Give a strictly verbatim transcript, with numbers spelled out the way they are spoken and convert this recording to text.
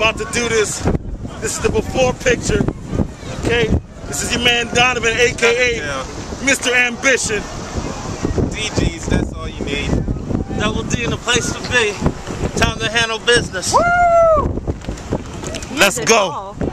about to do this. This is the before picture. Okay? This is your man Donovan, aka Mister Ambition. D Gs, that's all you need. Double D in the place to be. Time to handle business. Woo! Let's go.